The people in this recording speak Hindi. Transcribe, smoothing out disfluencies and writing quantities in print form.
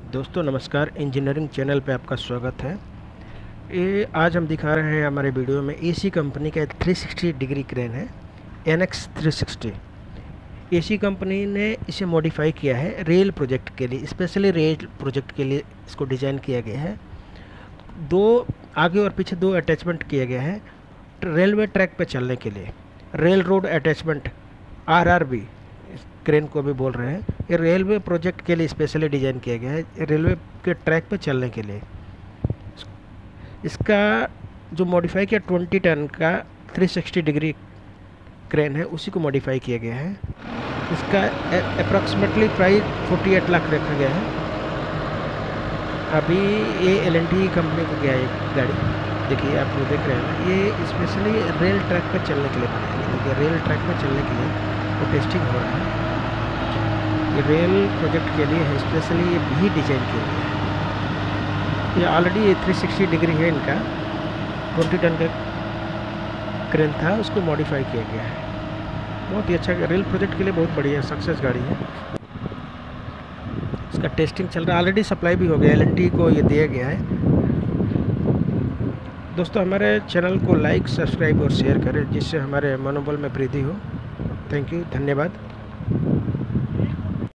दोस्तों नमस्कार, इंजीनियरिंग चैनल पे आपका स्वागत है। ये आज हम दिखा रहे हैं हमारे वीडियो में एसी कंपनी का 360 डिग्री क्रेन है, NX 360। एसी कंपनी ने इसे मॉडिफाई किया है रेल प्रोजेक्ट के लिए, स्पेशली रेल प्रोजेक्ट के लिए इसको डिज़ाइन किया गया है। दो आगे और पीछे दो अटैचमेंट किया गया है रेलवे ट्रैक पे चलने के लिए। Rail road attachment RRB crane को भी बोल रहे हैं। ये रेलवे प्रोजेक्ट के लिए स्पेशली डिज़ाइन किया गया है, रेलवे के ट्रैक पे चलने के लिए। इसका जो मॉडिफाई किया 20 टन का 360 डिग्री क्रेन है, उसी को मॉडिफाई किया गया है। इसका अप्रॉक्सीमेटली प्राइस 48 लाख रखा गया है। अभी ये L&T कंपनी को गया है गाड़ी, देखिए आप लोग देख रहे हैं ना, ये स्पेशली रेल ट्रैक पर चलने के लिए बनाया है। देखिए रेल ट्रैक पर चलने के लिए वो टेस्टिंग हो रहा है। ये रेल प्रोजेक्ट के लिए है, स्पेशली ये भी डिज़ाइन किया गया है। ये ऑलरेडी 360 डिग्री है, इनका 20 टन का क्रेन था, उसको मॉडिफाई किया गया है। बहुत ही अच्छा रेल प्रोजेक्ट के लिए बहुत बढ़िया सक्सेस गाड़ी है। इसका टेस्टिंग चल रहा है, ऑलरेडी सप्लाई भी हो गया, L&T को ये दिया गया है। दोस्तों हमारे चैनल को लाइक, सब्सक्राइब और शेयर करें, जिससे हमारे मनोबल में वृद्धि हो। थैंक यू, धन्यवाद।